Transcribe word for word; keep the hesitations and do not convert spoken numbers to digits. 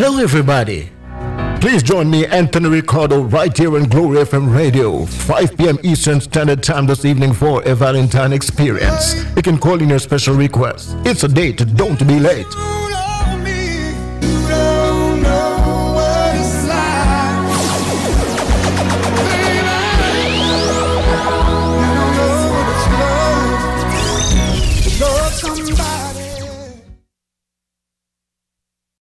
Hello everybody. Please join me, Anthony Ricardo, right here on Glory F M Radio, five p m Eastern Standard Time this evening for a Valentine experience. You can call in your special request. It's a date, don't be late.